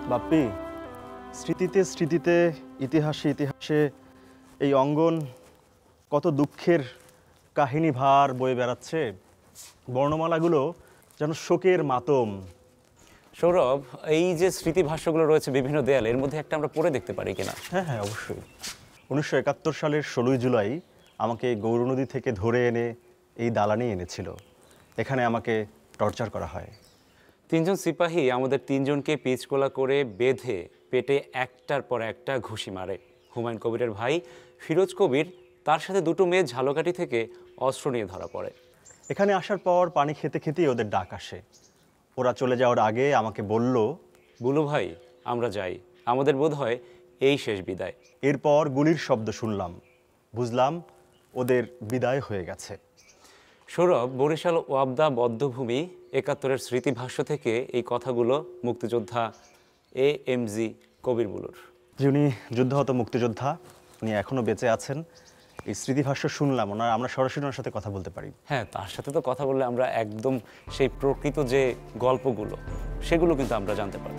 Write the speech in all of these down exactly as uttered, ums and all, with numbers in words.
বাপ্পি, স্মৃতিতে স্মৃতিতে ইতিহাসে ইতিহাসে এই অঙ্গন কত দুঃখের কাহিনী ভার বয়ে বেড়াচ্ছে। বর্ণমালাগুলো যেন শোকের মাতম। সৌরভ, এই যে স্মৃতিভাষ্যগুলো রয়েছে বিভিন্ন দেয়ালে, এর মধ্যে একটা আমরা পড়ে দেখতে পারি কিনা? হ্যাঁ হ্যাঁ অবশ্যই। উনিশশো একাত্তর সালের ষোলোই জুলাই আমাকে গৌরনদী থেকে ধরে এনে এই দালানে এনেছিল। এখানে আমাকে টর্চার করা হয়। তিনজন সিপাহী আমাদের তিনজনকে পিচকোলা করে বেঁধে পেটে একটার পর একটা ঘুষি মারে। হুমায়ুন কবিরের ভাই ফিরোজ কবির তার সাথে দুটো মেয়ে ঝালকাঠি থেকে অস্ত্র নিয়ে ধরা পড়ে। এখানে আসার পর পানি খেতে খেতেই ওদের ডাক আসে। ওরা চলে যাওয়ার আগে আমাকে বলল, বুলু ভাই আমরা যাই, আমাদের বোধ হয় এই শেষ বিদায়। এরপর গুলির শব্দ শুনলাম, বুঝলাম ওদের বিদায় হয়ে গেছে। সৌরভ, বরিশাল ওয়াবদা বদ্ধভূমি একাত্তরের স্মৃতিভাষ্য থেকে এই কথাগুলো মুক্তিযোদ্ধা এ এম জি কবির বুলুর। যিনি যুদ্ধহত মুক্তিযোদ্ধা, উনি এখনও বেঁচে আছেন। এই স্মৃতিভাষ্য শুনলাম, ওনার আমরা সরাসরি ওনার সাথে কথা বলতে পারি। হ্যাঁ, তার সাথে তো কথা বললে আমরা একদম সেই প্রকৃত যে গল্পগুলো সেগুলো কিন্তু আমরা জানতে পারি।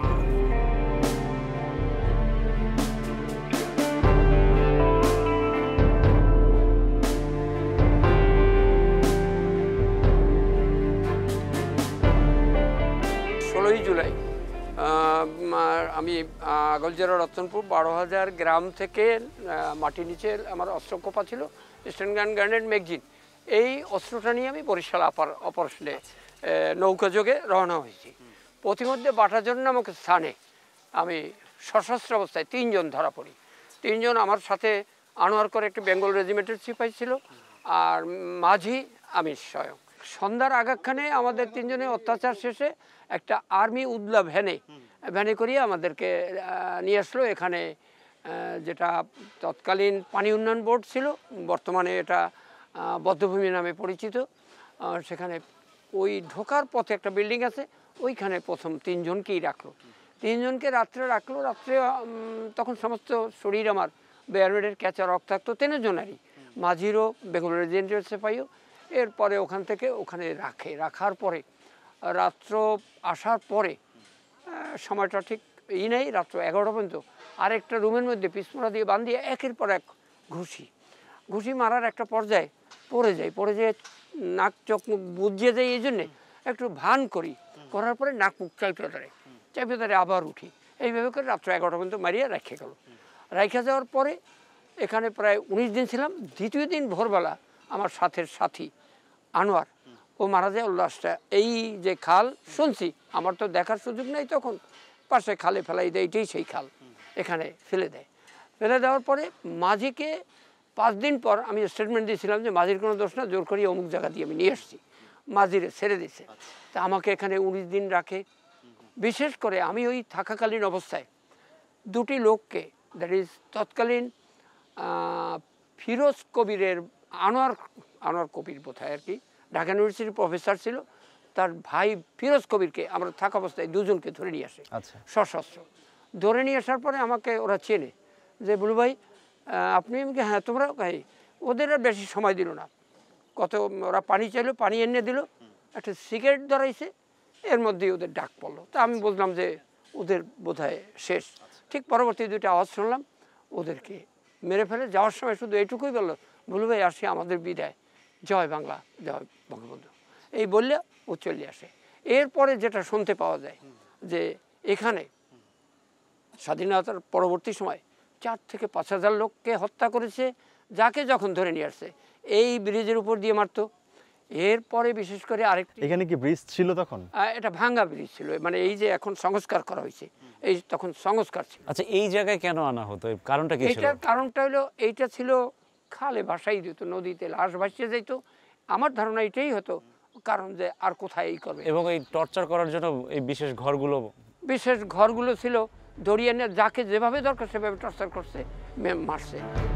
ষোলোই জুলাই আমি আগলজেরা রতনপুর বারো হাজার গ্রাম থেকে মাটি নিচে আমার অস্ত্র কোপা ছিল, স্ট্যান্ড গান গ্রেনেড ম্যাগজিন। এই অস্ত্রটা নিয়ে আমি বরিশাল আপার অপারেশনে নৌকা যোগে রওনা হয়েছি। প্রতিমধ্যে বাটাজোর নামক স্থানে আমি সশস্ত্র অবস্থায় তিনজন ধরা পড়ি। তিনজন আমার সাথে আনোয়ার করে একটি বেঙ্গল রেজিমেন্টের সিপাহি ছিল, আর মাঝি আমি স্বয়ং। সন্ধ্যার আগাখানে আমাদের তিনজনের অত্যাচার শেষে একটা আর্মি উদলা ভ্যানে ভ্যানে করিয়ে আমাদেরকে নিয়ে আসলো এখানে, যেটা তৎকালীন পানি উন্নয়ন বোর্ড ছিল, বর্তমানে এটা বদ্ধভূমি নামে পরিচিত। সেখানে ওই ঢোকার পথে একটা বিল্ডিং আছে, ওইখানে প্রথম তিনজনকেই রাখলো। তিনজনকে রাত্রে রাখলো। রাত্রে তখন সমস্ত শরীর আমার বেয়ারমেডের ক্যাচা রক্ত থাকতো তিনজনেরই, মাঝিরও বেঙ্গল রেজিমেন্টের সিপাহিও। এরপরে ওখান থেকে ওখানে রাখে। রাখার পরে রাত্র আসার পরে সময়টা ঠিক ই নেই, রাত্র এগারোটা পর্যন্ত আরেকটা রুমের মধ্যে পিসমোড়া দিয়ে বান্ধিয়ে একের পর এক ঘুষি ঘুষি মারার একটা পর্যায়ে পড়ে যায়। পড়ে যেয়ে নাক চোখ মুখ বুঝিয়ে যায়, এই জন্যে একটু ভান করি, করার পরে নাক মুখ চাইপে ধরে চাইপে ধরে আবার উঠি। এইভাবে করে রাত্র এগারোটা পর্যন্ত মারিয়ে রেখে গেল। রেখে যাওয়ার পরে এখানে প্রায় উনিশ দিন ছিলাম। দ্বিতীয় দিন ভোরবেলা আমার সাথের সাথী আনোয়ার ও মারা যায়। উল্লাসটা এই যে খাল শুনছি, আমার তো দেখার সুযোগ নেই তখন, পাশে খালে ফেলাই দেয়, এটাই সেই খাল, এখানে ফেলে দেয়। ফেলে দেওয়ার পরে মাঝিকে পাঁচ দিন পর আমি স্টেটমেন্ট দিয়েছিলাম যে মাঝির কোনো দোষ না, জোর করিয়ে অমুক জায়গা দিয়ে আমি নিয়ে এসেছি। মাঝিরে ছেড়ে দিছে। তা আমাকে এখানে উনিশ দিন রাখে। বিশেষ করে আমি ওই থাকাকালীন অবস্থায় দুটি লোককে, দ্যাট ইজ তৎকালীন ফিরোজ কবিরের আনোয়ার আনোয়ার কবির বোধহয় আর কি, ঢাকা ইউনিভার্সিটির প্রফেসর ছিল, তার ভাই ফিরোজ কবিরকে আমরা থাকা অবস্থায় দুজনকে ধরে নিয়ে আসে সশস্ত্র। ধরে নিয়ে আসার পরে আমাকে ওরা চেনে যে বুলু ভাই আপনি, হ্যাঁ তোমরা, ওদের আর বেশি সময় দিল না। কত ওরা পানি চাইলো, পানি এনে দিল, একটা সিগারেট ধরাইছে, এর মধ্যেই ওদের ডাক পড়লো। তা আমি বললাম যে ওদের বোধহয় শেষ। ঠিক পরবর্তী দুইটা আওয়াজ শুনলাম, ওদেরকে মেরে ফেলে যাওয়ার সময় শুধু এইটুকুই বললো, বুলু ভাই আসি, আমাদের বিদায়, জয় বাংলা, জয় বঙ্গবন্ধু, এই বললে ও চলে আসে। এরপরে যেটা শুনতে পাওয়া যায় যে এখানে স্বাধীনতার পরবর্তী সময় চার থেকে পাঁচ হাজার লোককে হত্যা করেছে, যাকে যখন ধরে নিয়ে আসছে এই ব্রিজের উপর দিয়ে মারতো। এরপরে বিশেষ করে আরেকটি, এখানে কি ব্রিজ ছিল তখন? এটা ভাঙ্গা ব্রিজ ছিল, মানে এই যে এখন সংস্কার করা হয়েছে, এই তখন সংস্কার ছিল। আচ্ছা, এই জায়গায় কেন আনা হতো, কারণটা কি ছিল? এটার কারণটা হলো এইটা ছিল খালে ভাসাই দিত, নদীতে লাশ ভাসিয়ে যাইতো। আমার ধারণা এটাই হতো, কারণ যে আর কোথায় এই করবে। এবং এই টর্চার করার জন্য এই বিশেষ ঘরগুলো বিশেষ ঘরগুলো ছিল, দড়িয়ে নিয়ে যাকে যেভাবে দরকার সেভাবে টর্চার করছে, মারছে।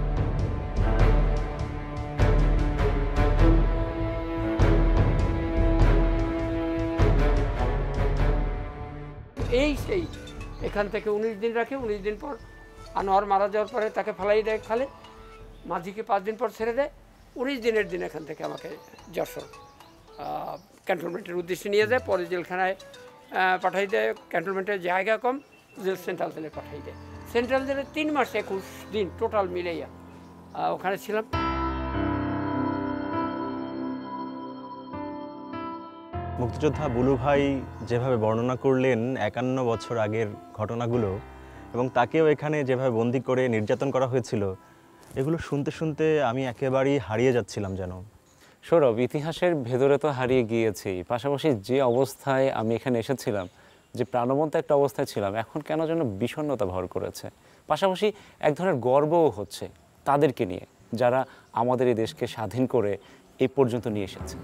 এই সেই এখান থেকে উনিশ দিন রাখে। উনিশ দিন পর আনোয়ার মারা যাওয়ার পরে তাকে ফেলাই দেয় খালে, মাঝিকে পাঁচ দিন পর ছেড়ে দেয়। উনিশ দিনের দিন এখান থেকে আমাকে যশোর ক্যান্টনমেন্টের উদ্দেশ্যে নিয়ে যায়, পরে জেলখানায় পাঠাই দেয়। ক্যান্টনমেন্টের জায়গা কম, জেল সেন্ট্রাল জেলে পাঠাই দেয়। সেন্ট্রাল জেলে তিন মাস একুশ দিন টোটাল মিলেইয়া ওখানে ছিলাম। মুক্তিযোদ্ধা বুলু ভাই যেভাবে বর্ণনা করলেন একান্ন বছর আগের ঘটনাগুলো এবং তাকেও এখানে যেভাবে বন্দি করে নির্যাতন করা হয়েছিল, এগুলো শুনতে শুনতে আমি একেবারেই হারিয়ে যাচ্ছিলাম যেন। সৌরভ, ইতিহাসের ভেতরে তো হারিয়ে গিয়েছি, পাশাপাশি যে অবস্থায় আমি এখানে এসেছিলাম, যে প্রাণবন্ত একটা অবস্থায় ছিলাম, এখন কেন যেন বিষণ্ণতা ভর করেছে। পাশাপাশি এক ধরনের গর্বও হচ্ছে তাদেরকে নিয়ে, যারা আমাদের এই দেশকে স্বাধীন করে এই পর্যন্ত নিয়ে এসেছে।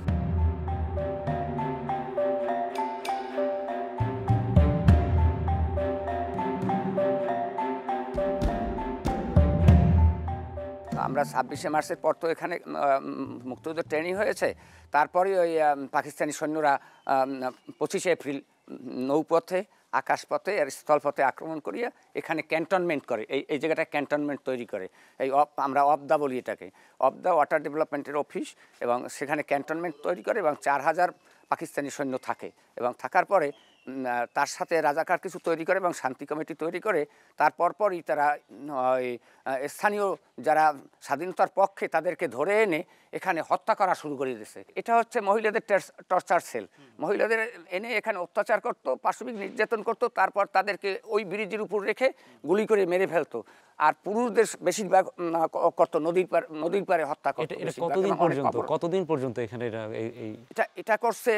আমরা ছাব্বিশে মার্চের পর তো এখানে মুক্তিযুদ্ধ ট্রেনিং হয়েছে, তারপরে ওই পাকিস্তানি সৈন্যরা পঁচিশে এপ্রিল নৌপথে, আকাশপথে আর স্থলপথে আক্রমণ করিয়া এখানে ক্যান্টনমেন্ট করে, এই এই জায়গাটা ক্যান্টনমেন্ট তৈরি করে। এই আমরা অবদা বলি এটাকে, অবদা ওয়াটার ডেভেলপমেন্টের অফিস, এবং সেখানে ক্যান্টনমেন্ট তৈরি করে এবং চার হাজার পাকিস্তানি সৈন্য থাকে। এবং থাকার পরে তার সাথে রাজাকার কিছু তৈরি করে এবং শান্তি কমিটি তৈরি করে। তারপর পরই তারা ওই স্থানীয় যারা স্বাধীনতার পক্ষে তাদেরকে ধরে এনে এখানে হত্যা করা শুরু করে দিয়েছে। এটা হচ্ছে মহিলাদের টর্চার সেল। মহিলাদের এনে এখানে অত্যাচার করতো, পাশবিক নির্যাতন করতো, তারপর তাদেরকে ওই ব্রিজের উপর রেখে গুলি করে মেরে ফেলতো। আর পুরুষদের বেশিরভাগ করতো নদীর পার নদীর পারে হত্যা করতো। কতদিন পর্যন্ত কতদিন পর্যন্ত এখানে এটা এটা করছে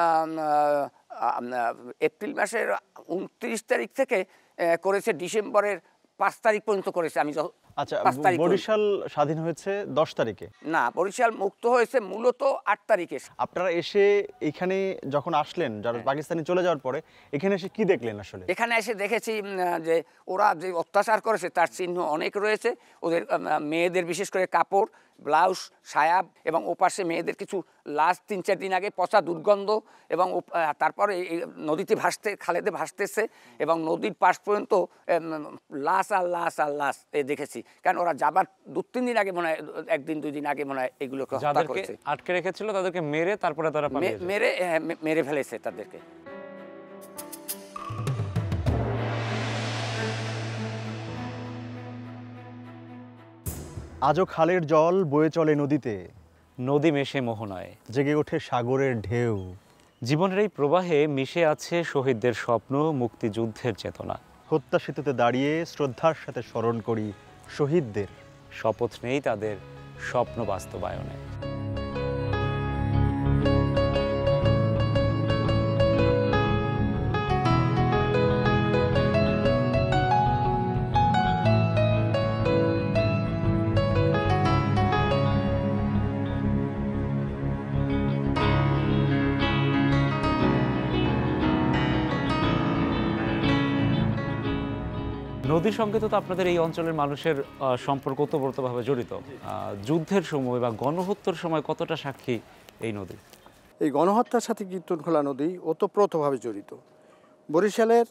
এপ্রিল মাসের উনত্রিশ তারিখ থেকে করেছে ডিসেম্বরের পাঁচ তারিখ পর্যন্ত করেছে। আমি আচ্ছা, বরিশাল স্বাধীন হয়েছে দশ তারিখে? না, বরিশাল মুক্ত হয়েছে মূলত আট তারিখে। আপনারা এসে এখানে যখন আসলেন, যারা পাকিস্তানি চলে যাওয়ার পরে এখানে এসে কি দেখলেন? আসলে এখানে এসে দেখেছি যে ওরা যে অত্যাচার করেছে তার চিহ্ন অনেক রয়েছে। ওদের মেয়েদের বিশেষ করে কাপড়, ব্লাউজ, সায়া, এবং ওপাশে মেয়েদের কিছু লাশ তিন চার দিন আগে পচা দুর্গন্ধ, এবং তারপরে নদীতে ভাসতে খালেদে ভাসতেছে এবং নদীর পাশ পর্যন্ত লাশ আর লাশ আর লাশ এ দেখেছি। কারণ ওরা যাবার দু তিন দিন আগে মনে হয়, একদিন দুই দিন আগে মনে হয় এগুলোকে হত্যা করেছে, আটকে রেখেছিল, তাদেরকে মেরে তারপরে তারা মেরে মেরে ফেলেছে তাদেরকে। আজও খালের জল বয়ে চলে নদীতে, নদী মেশে মোহনায়, জেগে ওঠে সাগরের ঢেউ। জীবনের এই প্রবাহে মিশে আছে শহীদদের স্বপ্ন, মুক্তিযুদ্ধের চেতনা। হত্যা সেতুতে দাঁড়িয়ে শ্রদ্ধার সাথে স্মরণ করি শহীদদের। শপথ নেই তাদের স্বপ্ন বাস্তবায়নে। নদীর সঙ্গে তো আপনাদের এই অঞ্চলের মানুষের সম্পর্ক ওতপ্রোতভাবে জড়িত। যুদ্ধের সময় বা গণহত্যার সময় কতটা সাক্ষী এই নদী? এই গণহত্যার সাথে কীর্তনখোলা নদী ওতপ্রোতভাবে জড়িত। বরিশালের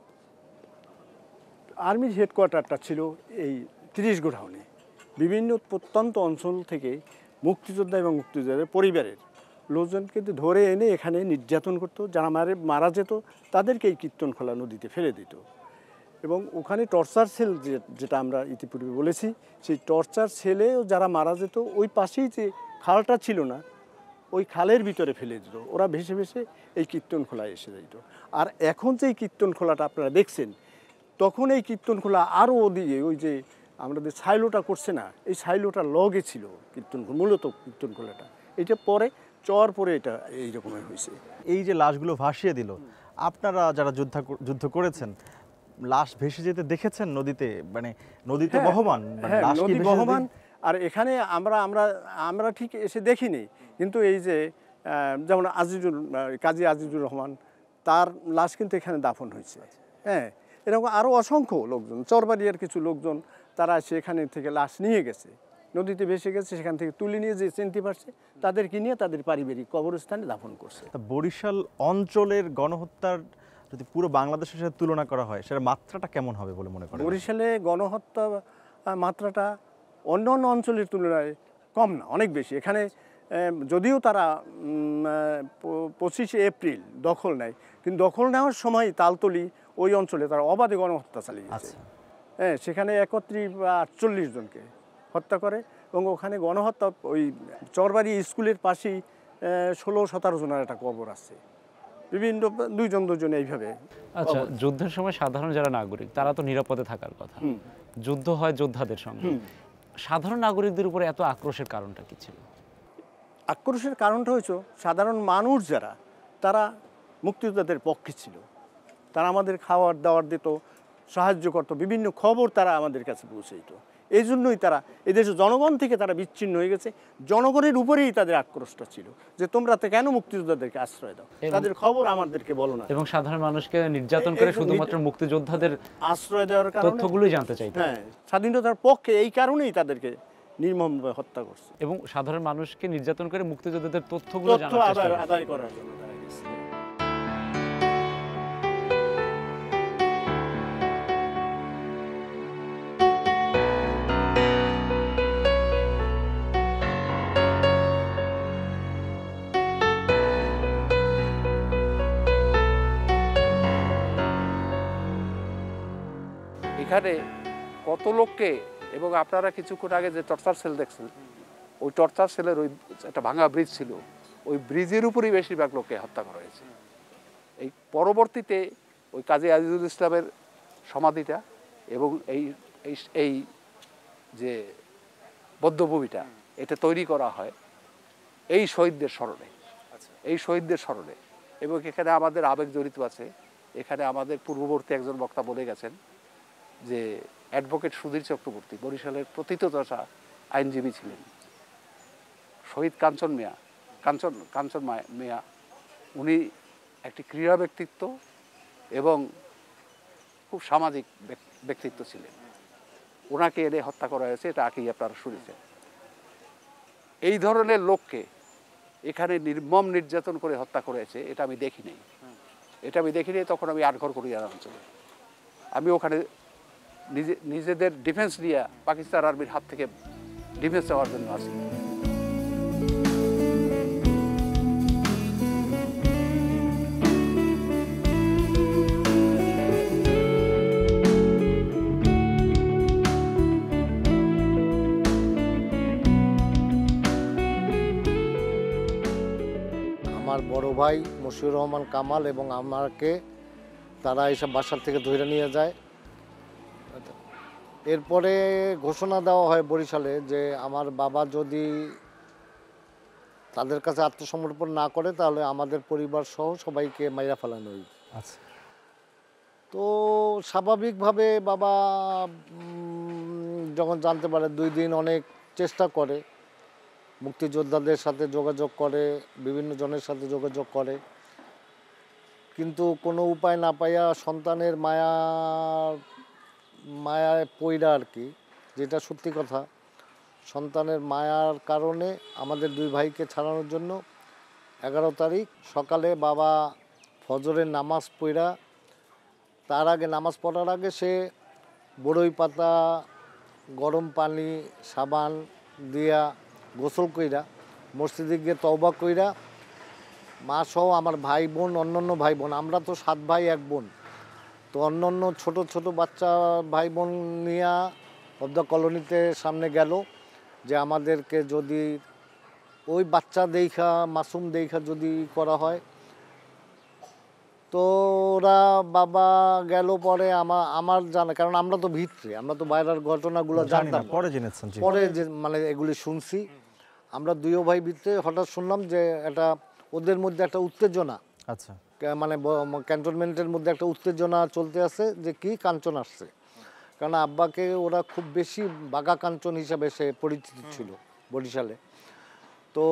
আর্মির হেডকোয়ার্টারটা ছিল এই তিরিশ গোডাউনে। বিভিন্ন প্রত্যন্ত অঞ্চল থেকে মুক্তিযোদ্ধা এবং মুক্তিযোদ্ধাদের পরিবারের লোকজনকে ধরে এনে এখানে নির্যাতন করতো। যারা মারে মারা যেত তাদেরকে এই কীর্তনখোলা নদীতে ফেলে দিত। এবং ওখানে টর্চার সেল যেটা আমরা ইতিপূর্বে বলেছি, সেই টর্চার সেলেও যারা মারা যেত ওই পাশেই যে খালটা ছিল না, ওই খালের ভিতরে ফেলে দিত। ওরা ভেসে ভেসে এই কীর্তনখোলায় এসে যেত। আর এখন যে এই কীর্তনখোলাটা আপনারা দেখছেন, তখন এই কীর্তনখোলা আরও ওদিকে ওই যে আমাদের সাইলোটা করছে না, এই সাইলোটা লগে ছিল কীর্তনখোলা, মূলত কীর্তনখোলাটা। এটা পরে চর পরে এটা এইরকমের হয়েছে। এই যে লাশগুলো ভাসিয়ে দিল, আপনারা যারা যুদ্ধ যুদ্ধ করেছেন, লাশ ভেসে যেতে দেখেছেন নদীতে? মানে নদীতে বহমান, নদী বহমান। আর এখানে আমরা আমরা আমরা ঠিক এসে দেখিনি, কিন্তু এই যে যেমন আজিজুল কাজী আজিজুর রহমান, তার লাশ কিন্তু এখানে দাফন হয়েছে। হ্যাঁ, এরকম আরও অসংখ্য লোকজন, চরবাড়িয়ার কিছু লোকজন, তারা সেখানে থেকে লাশ নিয়ে গেছে, নদীতে ভেসে গেছে, সেখান থেকে তুলে নিয়ে যে চিনতে পারছে তাদেরকে নিয়ে তাদের পারিবারিক কবরস্থানে দাফন করছে। বরিশাল অঞ্চলের গণহত্যার যদি পুরো বাংলাদেশের সাথে তুলনা করা হয়, সেটার মাত্রাটা কেমন হবে বলে মনে করেন? বরিশালে গণহত্যা মাত্রাটা অন্য অন্য অঞ্চলের তুলনায় কম না, অনেক বেশি। এখানে যদিও তারা পঁচিশে এপ্রিল দখল নেয়, কিন্তু দখল নেওয়ার সময় তালতলি ওই অঞ্চলে তারা অবাধে গণহত্যা চালিয়েছে। আচ্ছা। হ্যাঁ, সেখানে একত্রিশ বা আটচল্লিশ জনকে হত্যা করে এবং ওখানে গণহত্যা ওই চরবাড়ি স্কুলের পাশেই ষোলো সতেরো জনের একটা কবর আছে, বিভিন্ন দুইজন দুজন এইভাবে। আচ্ছা, যুদ্ধের সময় সাধারণ যারা নাগরিক তারা তো নিরাপদে থাকার কথা, যুদ্ধ হয় যোদ্ধাদের সঙ্গে, সাধারণ নাগরিকদের উপরে এত আক্রোশের কারণটা কি ছিল? আক্রোশের কারণটা হচ্ছে সাধারণ মানুষ যারা তারা মুক্তিযোদ্ধাদের পক্ষে ছিল, তারা আমাদের খাওয়ার দাওয়ার দিত, সাহায্য করত, বিভিন্ন খবর তারা আমাদের কাছে পৌঁছাইত। এই জন্যই তারা এদেশের জনগণ থেকে তারা বিচ্ছিন্ন হয়ে গেছে, জনগণের উপরেই তাদের আক্রোশটা ছিল যে তোমরা তো কেন মুক্তিযোদ্ধাদেরকে আশ্রয় দাও, তাদের খবর আমাদেরকে বলো না। এবং সাধারণ মানুষকে নির্যাতন করে শুধুমাত্র মুক্তিযোদ্ধাদের আশ্রয় দেওয়ার কারণে তথ্যগুলোই জানতে চাইতো। হ্যাঁ, স্বাধীনতার পক্ষে এই কারণেই তাদেরকে নির্মমভাবে হত্যা করছে এবং সাধারণ মানুষকে নির্যাতন করে মুক্তিযোদ্ধাদের তথ্যগুলো তথ্য জানার চেষ্টা আদায় আদায় করার জন্য তারা গেছে। এখানে কত লোককে, এবং আপনারা কিছুক্ষণ আগে যে টর্চার সেল দেখছেন, ওই টর্চার সেলের ওই একটা ভাঙা ব্রিজ ছিল, ওই ব্রিজের উপরই বেশিরভাগ লোককে হত্যা করা হয়েছে। এই পরবর্তীতে ওই কাজী আজিজুল ইসলামের সমাধিটা এবং এই এই যে বদ্ধভূমিটা এটা তৈরি করা হয় এই শহীদদের স্মরণে, এই শহীদদের স্মরণে। এবং এখানে আমাদের আবেগ জড়িত আছে। এখানে আমাদের পূর্ববর্তী একজন বক্তা বলে গেছেন যে অ্যাডভোকেট সুধীর চক্রবর্তী বরিশালের প্রথিতযশা আইনজীবী ছিলেন। শহীদ কাঞ্চন মিয়া কাঞ্চন কাঞ্চন মিয়া উনি একটি ক্রীড়া ব্যক্তিত্ব এবং খুব সামাজিক ব্যক্তিত্ব ছিলেন। ওনাকে এনে হত্যা করা হয়েছে, এটা আগেই আপনারা শুনেছেন। এই ধরনের লোককে এখানে নির্মম নির্যাতন করে হত্যা করেছে এটা আমি দেখি নাই, এটা আমি দেখি নাই। তখন আমি আটঘর করিয়ার অঞ্চলে, আমি ওখানে নিজে নিজেদের ডিফেন্স নিয়ে পাকিস্তান আর্মির হাত থেকে ডিফেন্স নেওয়ার জন্য আছি। আমার বড় ভাই মশিউর রহমান কামাল এবং আমাকে তারা এইসব বাসার থেকে ধরে নিয়ে যায়। এরপরে ঘোষণা দেওয়া হয় বরিশালে যে আমার বাবা যদি তাদের কাছে আত্মসমর্পণ না করে তাহলে আমাদের পরিবার সহ সবাইকে মাইরা ফেলানো হইবে। আচ্ছা। তো স্বাভাবিকভাবে বাবা যখন জানতে পারে দুই দিন অনেক চেষ্টা করে, মুক্তিযোদ্ধাদের সাথে যোগাযোগ করে, বিভিন্ন জনের সাথে যোগাযোগ করে, কিন্তু কোনো উপায় না পাইয়া সন্তানের মায়া মায়ায় পইরা আর কি, যেটা সত্যি কথা, সন্তানের মায়ার কারণে আমাদের দুই ভাইকে ছাড়ানোর জন্য এগারো তারিখ সকালে বাবা ফজরের নামাজ পড়া, তার আগে নামাজ পড়ার আগে সে বড়ই পাতা গরম পানি সাবান দিয়া গোসল কইরা মসজিদে গিয়ে তওবা কইরা মা সহ আমার ভাই বোন, অন্যান্য ভাই বোন, আমরা তো সাত ভাই এক বোন, তো অন্যান্য ছোট ছোট বাচ্চা ভাই বোন নিয়ে পদ্মা কলোনিতে সামনে গেল যে আমাদেরকে যদি ওই বাচ্চা দেখা মাসুম দেখা যদি করা হয়। তো ওরা বাবা গেল, পরে আমার আমার জানা, কারণ আমরা তো ভিতরে, আমরা তো বাইরের ঘটনাগুলো জানতাম, পরে জেনেছেন, পরে যে মানে এগুলি শুনছি। আমরা দুইও ভাই ভিতরে হঠাৎ শুনলাম যে এটা ওদের মধ্যে একটা উত্তেজনা, আচ্ছা, মানে ক্যান্টনমেন্টের মধ্যে একটা উত্তেজনা চলতে আছে যে কি কাঞ্চন আসছে, কারণ আব্বাকে ওরা খুব বেশি বাঘা কাঞ্চন হিসাবে সে পরিচিত ছিল বরিশালে। তো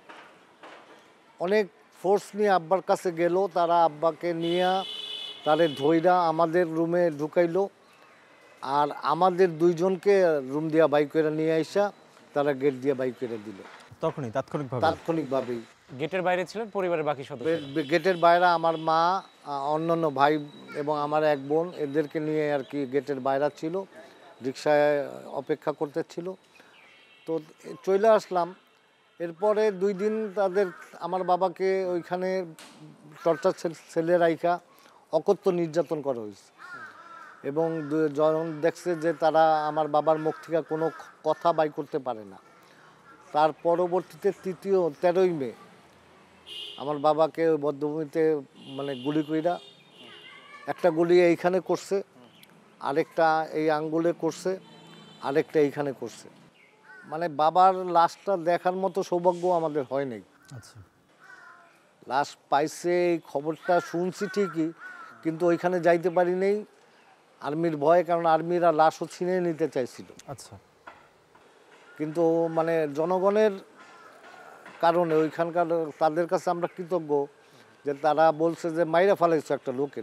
অনেক ফোর্স নিয়ে আব্বার কাছে গেল, তারা আব্বাকে নিয়ে তারে ধইরা আমাদের রুমে ঢুকাইলো, আর আমাদের দুইজনকে রুম দিয়া বাইক করে নিয়ে আইসা তারা গেট দিয়ে বাইক করে দিল তখনই তাৎক্ষণিকভাবে তাৎক্ষণিকভাবেই। গেটের বাইরে ছিলেন পরিবারের বাকি সদস্য? গেটের বাইরে আমার মা, অন্যান্য ভাই এবং আমার এক বোন, এদেরকে নিয়ে আর কি গেটের বাইরে ছিল, রিক্সায় অপেক্ষা করতে ছিল। তো চলে আসলাম। এরপরে দুই দিন তাদের আমার বাবাকে ওইখানে টর্চার সেলে রাইখা অকথ্য নির্যাতন করা হয়েছে। এবং যখন দেখছে যে তারা আমার বাবার মুখ থেকে কোনো কথা বাই করতে পারে না, তার পরবর্তীতে তৃতীয় তেরোই মে আমার বাবাকে ওই বধ্যভূমিতে মানে গুলি কইরা, একটা গুলি এইখানে করছে, আরেকটা এই আঙ্গুলে করছে, আরেকটা এইখানে করছে। মানে বাবার লাশটা দেখার মতো সৌভাগ্য আমাদের হয় নাই। আচ্ছা, লাশ পাইছে এই খবরটা শুনছি ঠিকই, কিন্তু ওইখানে যাইতে পারি নাই আর্মির ভয়ে, কারণ আর্মিরা লাশও ছিনিয়ে নিতে চাইছিল। আচ্ছা, কিন্তু মানে জনগণের কারণে ওইখানকার তাদের কাছে আমরা কৃতজ্ঞ যে তারা বলছে যে মাইরা ফালাইছে একটা লোকের,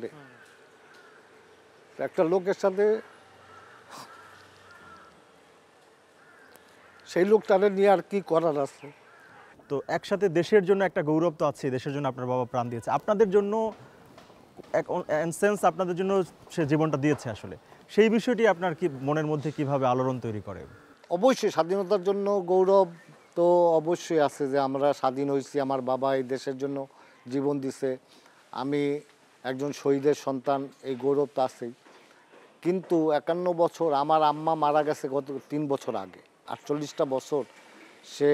একটা লোকের সাথে সেই লোকটারে নিয়ে আর কি করার আছে। তো একসাথে দেশের জন্য একটা গৌরব তো আছে, দেশের জন্য আপনার বাবা প্রাণ দিয়েছে, আপনাদের জন্য এক সেন্স আপনাদের জন্য সে জীবনটা দিয়েছে, আসলে সেই বিষয়টি আপনার কি মনের মধ্যে কিভাবে আলোড়ন তৈরি করে? অবশ্যই স্বাধীনতার জন্য গৌরব তো অবশ্যই আছে যে আমরা স্বাধীন হয়েছি, আমার বাবা এই দেশের জন্য জীবন দিছে, আমি একজন শহীদের সন্তান, এই গৌরব তো আছেই। কিন্তু একান্ন বছর আমার আম্মা মারা গেছে গত তিন বছর আগে, আটচল্লিশটা বছর সে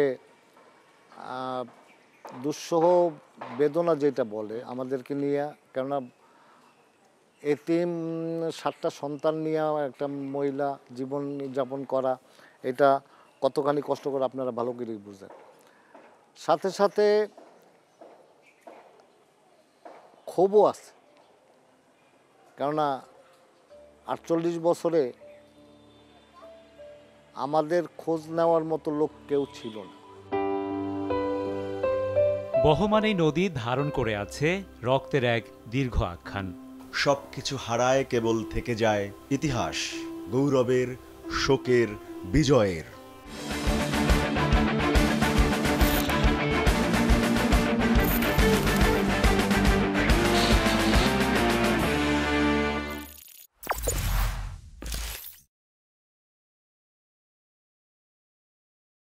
দুঃসহ বেদনা যেটা বলে আমাদেরকে নিয়ে, কেননা এতিম সাতটা সন্তান নিয়ে একটা মহিলা জীবন যাপন করা, এটা কতখানি কষ্টকর আপনারা ভালো করেই বুঝেন। সাথে সাথে ক্ষোভও আছে, কেননা আটচল্লিশ বছরে আমাদের খোঁজ নেওয়ার মতো লোক কেউ ছিল না। বহমান এই নদী ধারণ করে আছে রক্তের এক দীর্ঘ আখ্যান। সবকিছু হারায়, কেবল থেকে যায় ইতিহাস, গৌরবের, শোকের, বিজয়ের।